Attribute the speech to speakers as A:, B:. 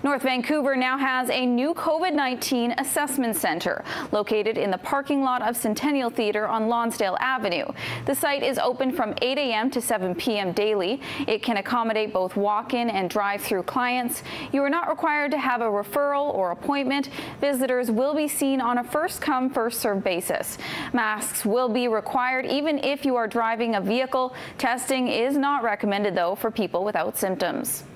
A: North Vancouver now has a new COVID-19 assessment center located in the parking lot of Centennial Theatre on Lonsdale Avenue. The site is open from 8 a.m. to 7 p.m. daily. It can accommodate both walk-in and drive-through clients. You are not required to have a referral or appointment. Visitors will be seen on a first-come, first-served basis. Masks will be required even if you are driving a vehicle. Testing is not recommended, though, for people without symptoms.